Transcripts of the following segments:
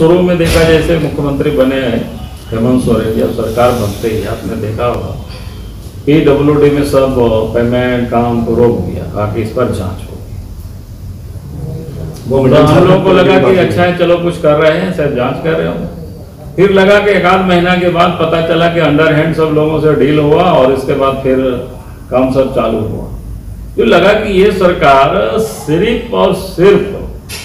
शुरू में देखा, जैसे मुख्यमंत्री बने हेमंत सोरेन, जब सरकार बनते ही आपने देखा होगा PWD में सब पेमेंट काम को रोक दिया, कहा कि इस पर जांच हो। वो हम लोगों को लगा कि अच्छा है, चलो कुछ कर रहे हैं, शायद जांच कर रहे हो। फिर लगा कि एक आध महीना के बाद पता चला कि अंडर हैंड सब लोगों से डील हुआ और इसके बाद फिर काम सब चालू हुआ। तो लगा कि ये सरकार सिर्फ और सिर्फ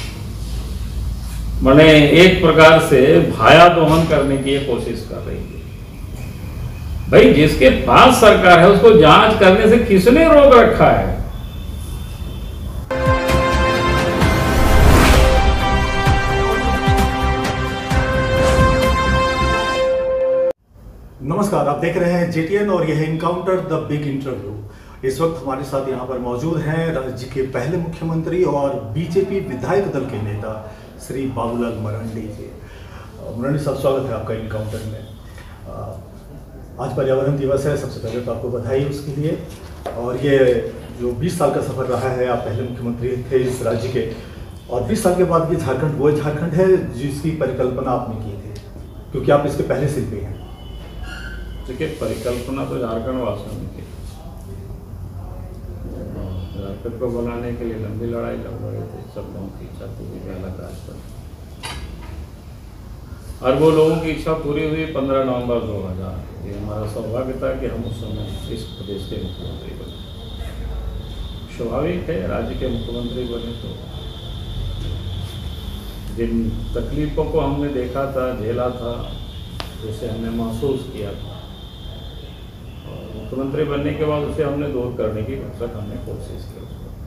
माने एक प्रकार से भाया दोहन करने की ये कोशिश कर रही है। भाई जिसके पास सरकार है उसको जांच करने से किसने रोक रखा है? नमस्कार, आप देख रहे हैं JTN और यह इनकाउंटर द बिग इंटरव्यू। इस वक्त हमारे साथ यहाँ पर मौजूद हैं राज्य के पहले मुख्यमंत्री और बीजेपी विधायक दल के नेता श्री बाबूलाल मरांडी जी। मरांडी साहब, स्वागत है आपका इनकाउंटर में। आज पर्यावरण दिवस है, सबसे पहले तो आपको बधाई उसके लिए। और ये जो 20 साल का सफर रहा है, आप पहले मुख्यमंत्री थे इस राज्य के, और 20 साल के बाद ये झारखंड वो झारखंड है जिसकी परिकल्पना आपने की थी, क्योंकि आप इसके पहले शिल्पी हैं। देखिए, परिकल्पना तो झारखंड वासियों ने की। झारखंड को बनाने के लिए लंबी लड़ाई लड़ रहे थे, सब लोगों की इच्छा पूरी पहला राष्ट्रपति, और वो लोगों की इच्छा पूरी हुई 15 नवंबर 2000। ये हमारा सौभाग्य था कि हम उस समय इस प्रदेश के मुख्यमंत्री बने। स्वाभाविक है, राज्य के मुख्यमंत्री बने तो जिन तकलीफों को हमने देखा था, झेला था, जिसे हमने महसूस किया था, मुख्यमंत्री बनने के बाद उसे हमने दूर करने की हमने कोशिश की।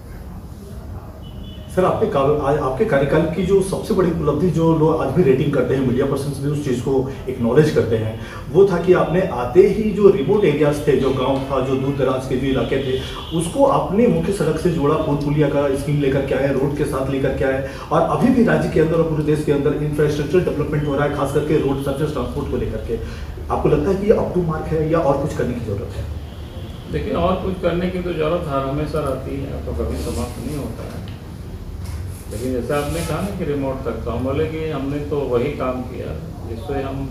सर, आपके कार्यकाल की जो सबसे बड़ी उपलब्धि जो लोग आज भी रेटिंग करते हैं, मीडिया पर्सन्स भी उस चीज़ को एक्नॉलेज करते हैं, वो था कि आपने आते ही जो रिमोट एरियाज थे, जो गांव था, जो दूर दराज के जो इलाके थे, उसको आपने मुख्य सड़क से जोड़ा, पुल पुलिया का स्कीम लेकर के आए, रोड के साथ लेकर के आए। और अभी भी राज्य के अंदर और पूरे देश के अंदर इंफ्रास्ट्रक्चर डेवलपमेंट हो रहा है, खास करके रोड सर्विस ट्रांसपोर्ट को लेकर के। आपको लगता है कि ये अप टू मार्क है या और कुछ करने की जरूरत है? देखिए, और कुछ करने की तो जरूरत हर हमेशा रहती है, तो कभी समाप्त नहीं होता है। लेकिन जैसे आपने कहा ना कि रिमोट तक, तो हम बोले कि हमने तो वही काम किया जिससे हम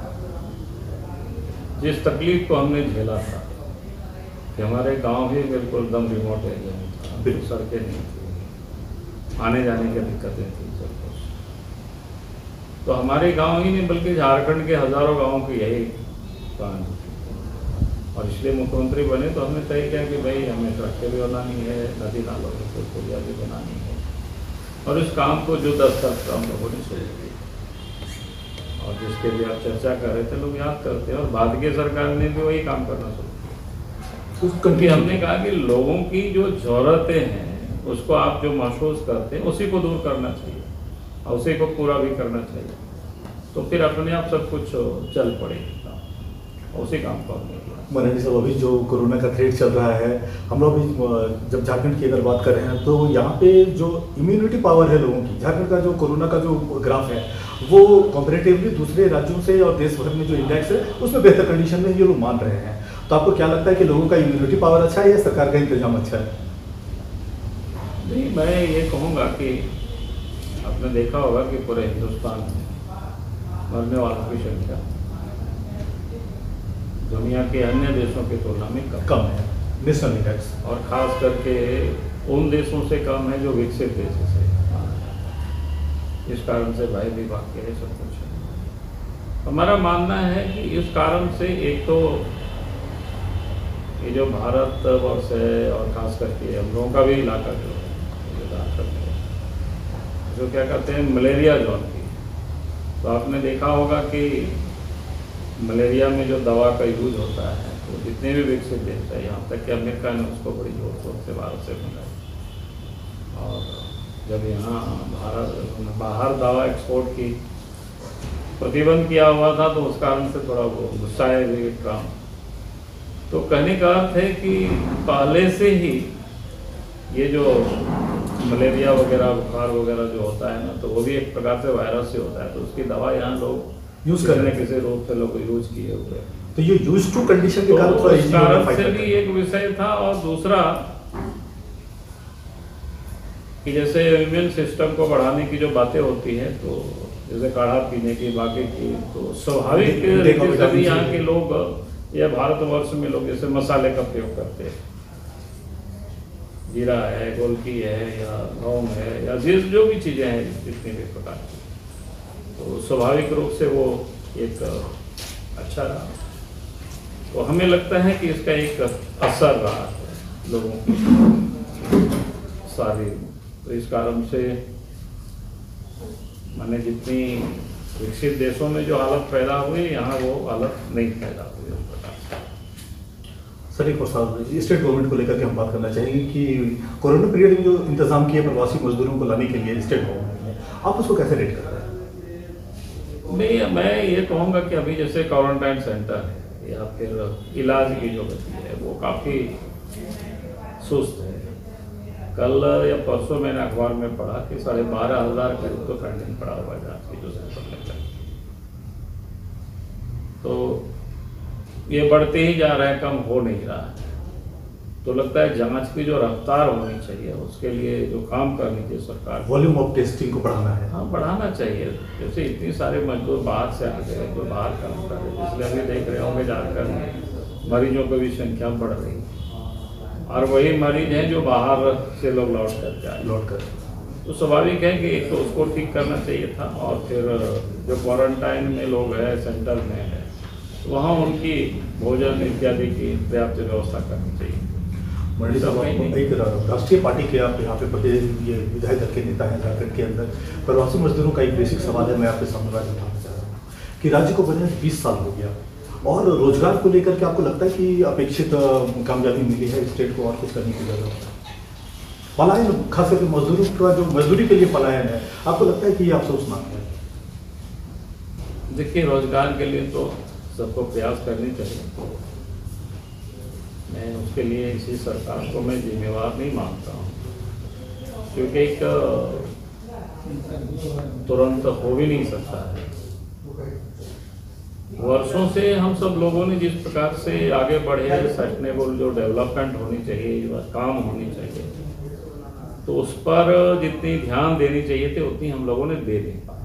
जिस तकलीफ को हमने झेला था कि हमारे गांव ही बिल्कुल दम रिमोट एरिया में था, बिल्कुल सड़कें नहीं थी, आने जाने की दिक्कतें थी सब कुछ। तो हमारे गांव ही नहीं बल्कि झारखंड के हजारों गाँव की यही कहानी थी। और इसलिए मुख्यमंत्री बने तो हमने तय किया कि भाई हमें सड़कें भी बनानी है, नदी नालों में कोई पुलिया भी बनानी है, और इस काम को जो 10 साल हम लोगों ने शुरू किया और जिसके लिए आप चर्चा कर रहे थे, लोग याद करते हैं। और बाद की सरकार ने भी वही काम करना शुरू किया, क्योंकि हमने कहा कि लोगों की जो जरूरतें हैं उसको आप जो महसूस करते हैं उसी को दूर करना चाहिए और उसी को पूरा भी करना चाहिए, तो फिर अपने आप सब कुछ चल पड़ेगा, उसी काम को हमने किया। मरांडी साहब, अभी जो कोरोना का थ्रेट चल रहा है, हम लोग भी जब झारखंड की अगर बात कर रहे हैं तो यहाँ पे जो इम्यूनिटी पावर है लोगों की, झारखंड का जो कोरोना का जो ग्राफ है वो कंपैरेटिवली दूसरे राज्यों से और देश भर में जो इंडेक्स है उसमें बेहतर कंडीशन में ये लोग मान रहे हैं। तो आपको क्या लगता है कि लोगों का इम्यूनिटी पावर अच्छा है या सरकार का इंतजाम अच्छा है? नहीं, मैं ये कहूँगा कि आपने देखा होगा कि पूरे हिंदुस्तान में मरने वालों की संख्या दुनिया के अन्य देशों की तुलना में कम है, नेशनल इंडेक्स, और खास करके उन देशों से कम है जो विकसित देश है। इस कारण से भय भी वाक्य है, सब कुछ है। हमारा मानना है कि इस कारण से एक तो ये जो भारत वर्ष है और खास करके हम लोगों का भी इलाका जो है, जो क्या कहते हैं मलेरिया जोन की, तो आपने देखा होगा कि मलेरिया में जो दवा का यूज होता है तो जितने भी विकसित देश है, यहाँ तक कि अमेरिका ने उसको बड़ी जोर शोर से भारत से मंगाई। और जब यहाँ बाहर दवा एक्सपोर्ट की प्रतिबंध किया हुआ था तो उस कारण से थोड़ा वो गुस्सा है ट्रम्प। तो कहने का अर्थ है कि पहले से ही ये जो मलेरिया वगैरह, बुखार वगैरह जो होता है ना, तो वो भी एक प्रकार से वायरस से होता है, तो उसकी दवा यहाँ लोग यूज करने किसी रूप से लोग यूज किए हुए, तो ये यूज टू कंडीशन के कारण तो इस कारण से भी एक विषय था। और दूसरा कि जैसे इम्यून सिस्टम को बढ़ाने की जो बातें होती हैं, तो जैसे काढ़ा पीने की, बाकी की, तो स्वाभाविक रीति से भी यहाँ के लोग या भारतवर्ष में लोग जैसे मसाले का प्रयोग करते हैं, जीरा है, गोलकी है, या लौंग है, या जो भी चीज़ें हैं जितनी भी प्रकार की, तो स्वाभाविक रूप से वो एक अच्छा रहा। तो हमें लगता है कि इसका एक असर रहा है लोगों की सारी, तो इस कारण से मैंने जितनी विकसित देशों में जो हालत पैदा हुई, यहाँ वो हालत नहीं पैदा हुई उस प्रकार। सर एक और सवाल स्टेट गवर्नमेंट को लेकर के हम बात करना चाहेंगे कि कोरोना पीरियड में जो इंतजाम किए प्रवासी मजदूरों को लाने के लिए स्टेट गवर्नमेंट ने, आप उसको कैसे रेट कर रहे हैं? नहीं, मैं ये कहूँगा कि अभी जैसे क्वारंटाइन सेंटर है या फिर इलाज की जो गति है वो काफ़ी सुस्त है। कल या परसों मैंने अखबार में पढ़ा कि 12,500 करीब तो पेंडिंग पड़ा हुआ है जाँच की जो सैंपल लेकर, तो ये बढ़ते ही जा रहा है, कम हो नहीं रहा है। तो लगता है जांच की जो रफ्तार होनी चाहिए उसके लिए जो काम करनी चाहिए सरकार, वॉल्यूम ऑफ टेस्टिंग को बढ़ाना है। हाँ, बढ़ाना चाहिए। जैसे इतनी सारे मजदूर बाहर से आ गए जो बाहर काम कर रहे हैं, इसलिए अभी देख रहे होंगे झारखंड में मरीजों की भी संख्या बढ़ रही है, और वही मरीज हैं जो बाहर से लोग लौट कर तो स्वाभाविक है कि एक तो उसको ठीक करना चाहिए था, और फिर जो क्वारंटाइन में लोग हैं सेंटर में है वहाँ उनकी भोजन इत्यादि की पर्याप्त व्यवस्था करनी चाहिए। मंडी साहब, एक राष्ट्रीय पार्टी के आप यहाँ पे प्रदेश ये विधायक दल के नेता हैं झारखंड के अंदर, प्रवासी मजदूरों का एक बेसिक सवाल है, मैं आपके सामने बात उठाना चाह रहा हूँ कि राज्य को बने 20 साल हो गया और रोजगार को लेकर के आपको लगता है कि अपेक्षित कामयाबी मिली है स्टेट को और कुछ करने की जरूरत है? पलायन खास करके मजदूरों का जो मजदूरी के लिए पलायन है, आपको लगता है कि ये अफसोसनाक है? देखिए, रोजगार के लिए तो सबको प्रयास करनी चाहिए। मैं उसके लिए इसी सरकार को मैं जिम्मेवार नहीं मानता हूँ, क्योंकि एक तुरंत हो भी नहीं सकता है। वर्षों से हम सब लोगों ने जिस प्रकार से आगे बढ़े, सस्टेनेबल जो डेवलपमेंट होनी चाहिए, जो काम होनी चाहिए, तो उस पर जितनी ध्यान देनी चाहिए थी उतनी हम लोगों ने दे नहीं पाए।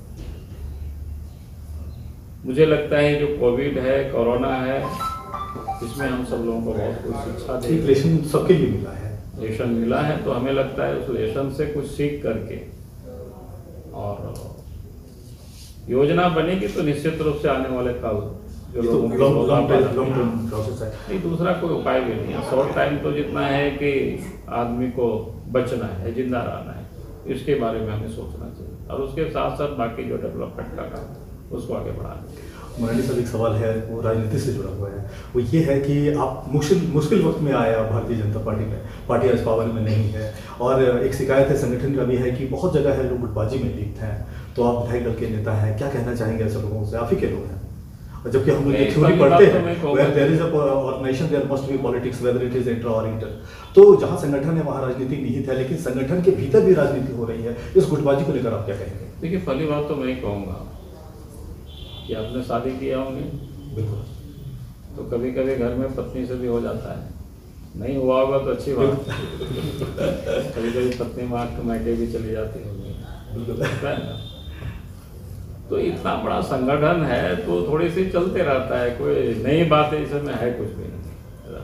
मुझे लगता है जो कोविड है, कोरोना है, इसमें हम सब लोगों को बहुत कुछ शिक्षा दी, लेसन सबके लिए मिला है, लेसन मिला है। तो हमें लगता है उस लेसन से कुछ सीख करके और योजना बनेगी तो निश्चित रूप से आने वाले कल जो लोगों को लॉन्ग टर्म प्रोसेस है। नहीं, दूसरा कोई उपाय भी नहीं है। शॉर्ट टाइम तो जितना है कि आदमी को बचना है, जिंदा रहना है, इसके बारे में हमें सोचना चाहिए, और उसके साथ साथ बाकी जो डेवलपमेंट का काम है उसको आगे बढ़ाना। मंडी साहब, एक सवाल है वो राजनीति से जुड़ा हुआ है, वो ये है कि आप मुश्किल वक्त में आया भारतीय जनता पार्टी में, पार्टी आज पावर में नहीं है, और एक शिकायत है संगठन का भी है कि बहुत जगह है लोग गुटबाजी में लिप्त हैं, तो आप विधायक दल के नेता हैं, क्या कहना चाहेंगे ऐसे लोगों से? आप ही के लोग हैं, और जबकि हम लोग ये थ्योरी पढ़ते हैं where there is a organization there must be politics, whether it is intra or inter। तो जहाँ संगठन है वहाँ राजनीति निहित है, लेकिन संगठन के भीतर भी राजनीति हो रही है, इस गुटबाजी को लेकर आप क्या कहेंगे? देखिए, पहली बात तो मैं कहूँगा कि आपने शादी किया होंगे, बिल्कुल, तो कभी कभी घर में पत्नी से भी हो जाता है, नहीं हुआ होगा तो अच्छी बात। कभी कभी पत्नी माँ के मायके भी चली जाती होगी, बिल्कुल। तो इतना बड़ा संगठन है तो थोड़ी सी चलते रहता है, कोई नई बात है इसमें है कुछ भी नहीं,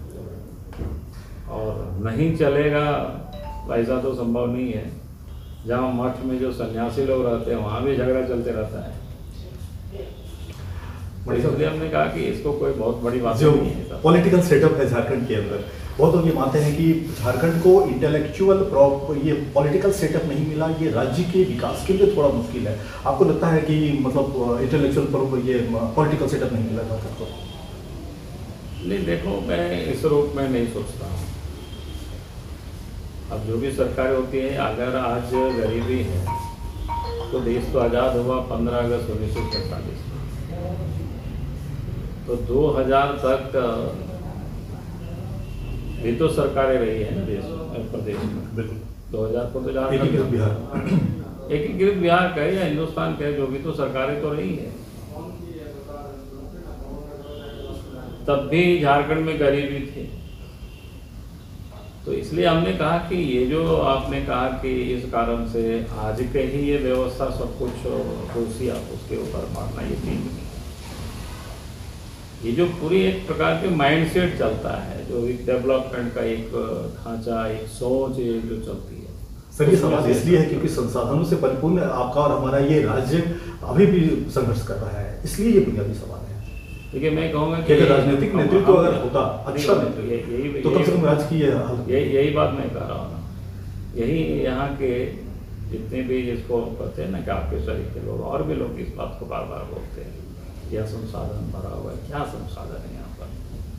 और नहीं चलेगा ऐसा तो संभव नहीं है। जहाँ मठ में जो सन्यासी लोग रहते हैं वहाँ भी झगड़ा चलते रहता है, इसलिए हमने कहा कि इसको कोई बहुत बड़ी बात नहीं है। पॉलिटिकल सेटअप है झारखंड के अंदर, बहुत लोग ये मानते हैं कि झारखंड को इंटेलेक्चुअल ये पॉलिटिकल सेटअप नहीं मिला, ये राज्य के विकास के लिए थोड़ा मुश्किल है। आपको लगता है कि मतलब इंटेलेक्चुअल ये पॉलिटिकल सेटअप नहीं मिला झारखंड को? नहीं, देखो, मैं इस रूप में नहीं सोचता हूँ। अब जो भी सरकार होती है, अगर आज गरीबी है तो देश तो आज़ाद हुआ 15 अगस्त 1947 में, तो 2000 तक भी तो सरकारें रही है ना देश प्रदेश में। बिल्कुल, 2000 को तो एकीकृत बिहार कहे या हिंदुस्तान कहे, जो भी तो सरकारें तो रही है। तब भी झारखंड में गरीबी थी, तो इसलिए हमने कहा कि ये जो आपने कहा कि इस कारण से आज के ही ये व्यवस्था सब कुछ दोषी आप उसके ऊपर मारना, ये ठीक नहीं। ये जो पूरी एक प्रकार के माइंडसेट चलता है, जो एक डेवलपमेंट का एक ढांचा, एक सोच ये जो चलती है। सर ये सवाल इसलिए है क्योंकि संसाधनों से परिपूर्ण आपका और हमारा ये राज्य अभी भी संघर्ष कर रहा है, इसलिए ये बुनियादी सवाल है। देखिए मैं कहूँगा कि अगर राजनीतिक नेतृत्व अगर होता अच्छा नेतृत्व तो कम से कम राज्य की यही बात मैं कह रहा हूँ ना, यही यहाँ के जितने भी इसको कहते हैं ना कि आपके शरीर के लोग और भी लोग इस बात को बार बार बोलते हैं, क्या संसाधन भरा हुआ है, क्या संसाधन है यहाँ पर,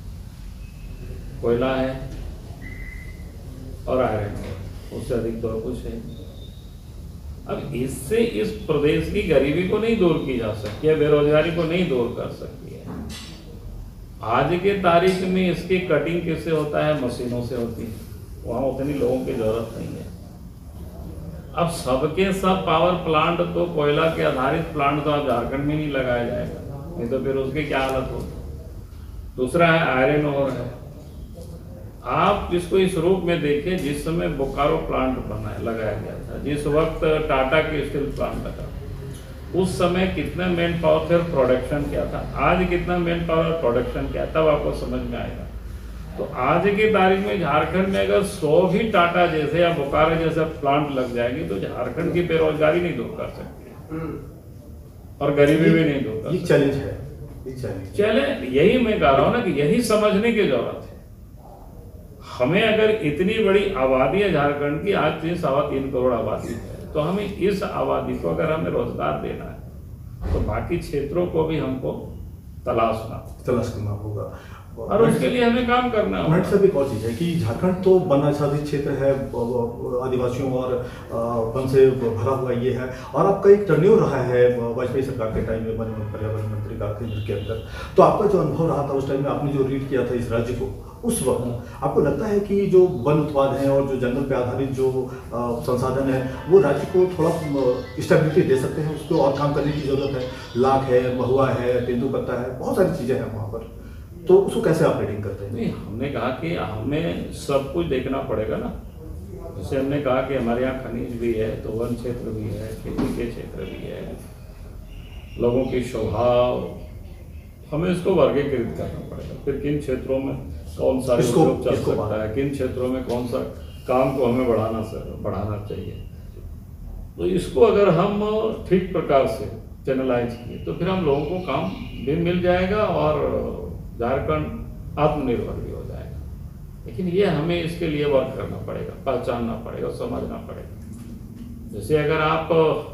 कोयला है और आयरन है, उससे अधिक तो कुछ है। अब इससे इस प्रदेश की गरीबी को नहीं दूर की जा सकती है, बेरोजगारी को नहीं दूर कर सकती है। आज के तारीख में इसकी कटिंग किससे होता है? मशीनों से होती है, वहाँ उतनी लोगों की जरूरत नहीं है। अब सबके सब पावर प्लांट तो कोयला के आधारित प्लांट तो अब झारखंड में नहीं लगाया जाएगा, नहीं तो फिर उसकी क्या हालत होगी। दूसरा है आयरन ओर है, आप इसको इस रूप में देखिए, जिस समय बोकारो प्लांट लगाया गया था, जिस वक्त टाटा के स्टील प्लांट लगा, उस समय कितना मैन पावर थे, प्रोडक्शन क्या था, आज कितना मैन पावर प्रोडक्शन क्या, तब आपको समझ में आएगा। तो आज की तारीख में झारखंड में अगर 100 भी टाटा जैसे या बोकारो जैसे प्लांट लग जाएंगे तो झारखंड की बेरोजगारी नहीं दूर कर सकती और गरीबी भी नहीं दूर कर सकती। चैलेंज है, चैलेंज यही मैं कह रहा हूँ ना कि यही समझने की जरूरत है। हमें अगर इतनी बड़ी आबादी है झारखंड की, आज 3.25 करोड़ आबादी है, तो हमें इस आबादी को अगर हमें रोजगार देना है तो बाकी क्षेत्रों को भी हमको तलाश करना होगा और उसके लिए हमें काम करना होगा। सब एक और चीज है कि झारखंड तो वन आच्छादित क्षेत्र है, आदिवासियों और वन से भरा हुआ ये है, और आपका एक टर्न्योर रहा है वाजपेयी सरकार के टाइम में वन पर्यावरण मंत्री का केंद्र के अंदर। तो आपका जो अनुभव रहा था उस टाइम में, आपने जो रीड किया था इस राज्य को, उस वक्त आपको लगता है कि जो वन उत्पाद है और जो जंगल पे आधारित जो संसाधन है वो राज्य को थोड़ा स्टेबिलिटी दे सकते हैं, उसको और काम करने की जरूरत है? लाख है, महुआ है, तेंदुपत्ता है, बहुत सारी चीजें हैं वहाँ पर, तो उसको कैसे आप रेटिंग करते हैं? नहीं, हमने कहा कि हमें सब कुछ देखना पड़ेगा ना। जैसे हमने कहा कि हमारे यहाँ खनिज भी है, तो वन क्षेत्र भी है, खेती के क्षेत्र भी है, लोगों की स्वभाव, हमें इसको वर्गीकृत करना पड़ेगा। फिर किन क्षेत्रों में कौन सा उद्योग चल सकता है, किन क्षेत्रों में कौन सा काम को हमें बढ़ाना चाहिए। तो इसको अगर हम ठीक प्रकार से चैनलाइज किए तो फिर हम लोगों को काम भी मिल जाएगा और झारखंड आत्मनिर्भर भी हो जाएगा। लेकिन ये हमें इसके लिए वर्क करना पड़ेगा, पहचानना पड़ेगा, समझना पड़ेगा। जैसे अगर आप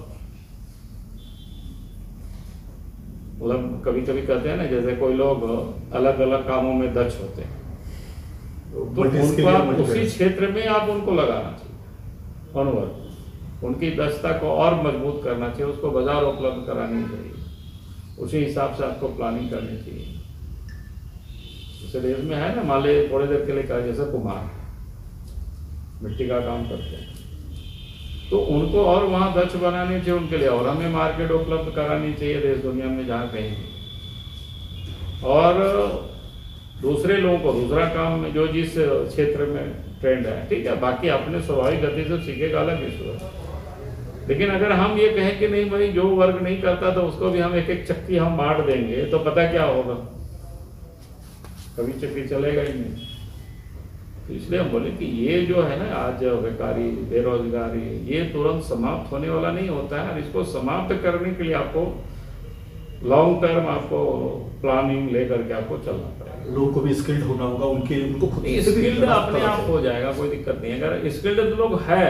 मतलब कभी कभी कहते हैं ना, जैसे कोई लोग अलग अलग कामों में दक्ष होते हैं, तो उनको आप उसी क्षेत्र में आप उनको लगाना चाहिए, अनुभव, उनकी दक्षता को और मजबूत करना चाहिए, उसको बाजार उपलब्ध करानी चाहिए, उसी हिसाब से आपको प्लानिंग करनी चाहिए। जैसे देश में है ना, मान लीजिए थोड़ी देर के लिए कहा, जैसे कुम्हार मिट्टी का काम करते हैं, तो उनको और वहाँ दक्ष बनानी चाहिए, उनके लिए और हमें मार्केट उपलब्ध करानी चाहिए देश दुनिया में जहाँ कहीं भी। और दूसरे लोगों को दूसरा काम में जो जिस क्षेत्र में ट्रेंड है, ठीक है, बाकी अपने स्वाभाविक गति से सीखेगा, अलग इशू है। लेकिन अगर हम ये कहें कि नहीं भाई, जो वर्ग नहीं करता तो उसको भी हम एक एक चक्की हम बांट देंगे, तो पता क्या होगा, कभी चक्की चलेगा ही नहीं। तो इसलिए हम बोले कि ये जो है ना आज बेकारी, बेरोजगारी, ये तुरंत समाप्त होने वाला नहीं होता है, और इसको समाप्त करने के लिए आपको लॉन्ग टर्म आपको प्लानिंग लेकर के आपको चलना पड़ेगा। लोगों को भी स्किल्ड होना होगा, उनके उनको खुद स्किल्ड अपने आप हो जाएगा, कोई दिक्कत नहीं है। अगर स्किल्ड तो लोग है,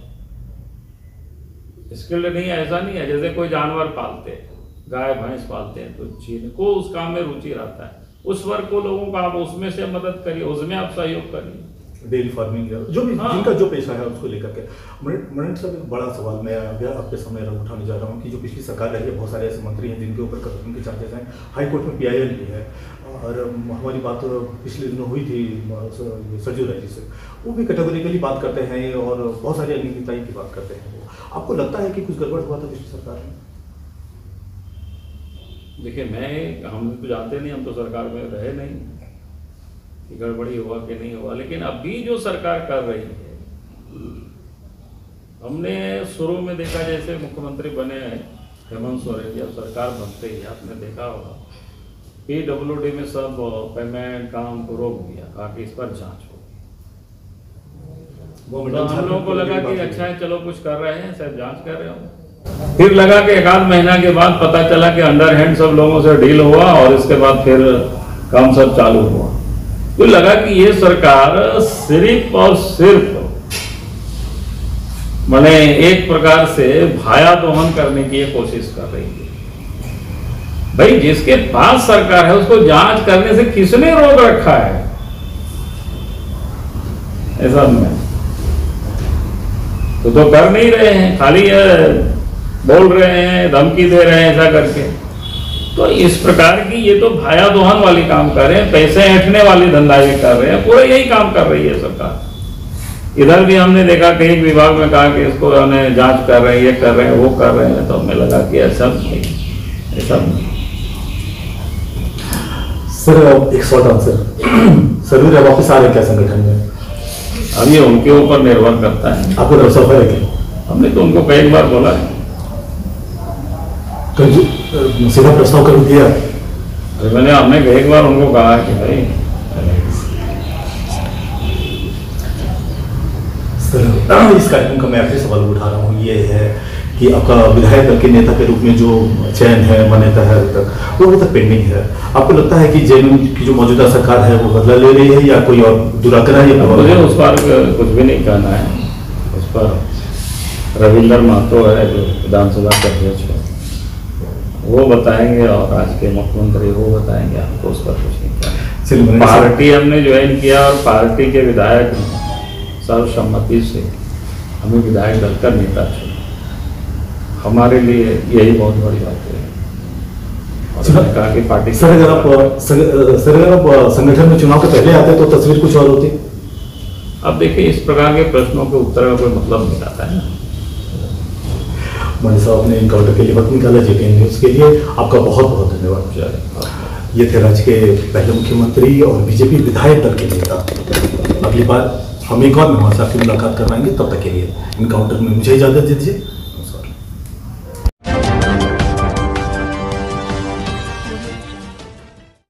स्किल्ड नहीं है ऐसा नहीं है। जैसे कोई जानवर पालते हैं, गाय भैंस पालते हैं, तो जिनको उस काम में रुचि रहता है, उस वर्ग को लोगों को आप उसमें से मदद करिए, उसमें आप सहयोग करिए। डेयरी फार्मिंग जो भी जिनका जो पेशा है उसको लेकर के। मणि साहब, एक बड़ा सवाल मैं आपके सामने उठाने जा रहा हूँ कि जो पिछली सरकार रही है, बहुत सारे ऐसे मंत्री हैं जिनके ऊपर करप्शन के चार्जेस हैं, हाई कोर्ट में PIL भी है, और हमारी बात पिछले दिनों हुई थी सरजू राय जी से, वो भी कैटेगोरिकली बात करते हैं और बहुत सारी अनियमितताएं की बात करते हैं। वो आपको लगता है कि कुछ गड़बड़ हुआ था पिछली सरकार में? देखिए, हम तो जानते नहीं, हम तो सरकार में रहे नहीं, कि गड़बड़ी हुआ कि नहीं हुआ, लेकिन अभी जो सरकार कर रही है, हमने शुरू में देखा जैसे मुख्यमंत्री बने हेमंत सोरेन, जब सरकार बनते ही आपने देखा होगा PWD में सब पेमेंट काम को रोक दिया, कहा कि इस पर जांच हो। तो हम लोगों को लगा कि अच्छा है, चलो कुछ कर रहे हैं, शायद जांच कर रहे हो। फिर लगा कि एक आध महीना के बाद पता चला कि अंडर हैंड सब लोगों से डील हुआ और इसके बाद फिर काम सब चालू हुआ। तो लगा कि ये सरकार सिर्फ और सिर्फ मैंने एक प्रकार से भाया दोहन करने की ये कोशिश कर रही है। भाई जिसके पास सरकार है उसको जांच करने से किसने रोक रखा है? ऐसा में तो कर नहीं रहे हैं, खाली बोल रहे हैं, धमकी दे रहे हैं ऐसा करके। तो इस प्रकार की ये तो भाया दोहन वाली काम कर रहे हैं, पैसे ऐंठने वाली धंधा ये कर रहे हैं, पूरा यही काम कर रही है सरकार। इधर भी हमने देखा कि एक विभाग में कहा कि इसको उन्हें जांच कर रहे हैं, ये कर रहे हैं, वो कर रहे हैं, तो हमें लगा कि ऐसा नहीं, ऐसा नहीं। सर एक शॉर्ट आंसर, सर वापस आ रहे क्या संगठन में? अब ये उनके ऊपर निर्भर करता है। आपको डर सफर है क्या? हमने तो उनको कई बार बोला है, सीधा प्रस्ताव कर दिया। हमने एक बार उनको कहा कि भाई इस कार्यक्रम का मैं आखिरी सवाल उठा रहा हूँ, ये है कि आपका विधायक दल के नेता के रूप में जो चयन है, मान्यता है अभी तक, वो अभी तक पेंडिंग है। आपको लगता है कि जेएमएम की जो मौजूदा सरकार है वो बदला ले रही है या कोई और दुराग्रह है? मुझे उस पर कुछ भी नहीं कहना है। उस पर रविंद्र महतो है जो विधानसभा के अध्यक्ष है, वो बताएंगे, और आज के मुख्यमंत्री वो बताएंगे, आपको उस पर कुछ नहीं कहना। पार्टी हमने ज्वाइन किया और पार्टी के विधायक सर्वसम्मति से हमें विधायक दल का नेता चुना। हमारे लिए यही बहुत बड़ी बात है। और कहा कि पार्टी सर अगर आप संगठन में चुनाव के पहले आते तो तस्वीर कुछ और होती। अब देखिए इस प्रकार के प्रश्नों के उत्तर का कोई मतलब नहीं आता है। मणि साहब ने इनकाउंटर के लिए वक्त निकाला, जेपीएन न्यूज के लिए आपका बहुत बहुत धन्यवाद। ये थे राज्य के पहले मुख्यमंत्री और बीजेपी विधायक दल के नेता। अगली बार हम एक और मेहमान से आपकी मुलाकात करवाएंगे, तब तक के लिए इनकाउंटर में मुझे इजाजत दीजिए।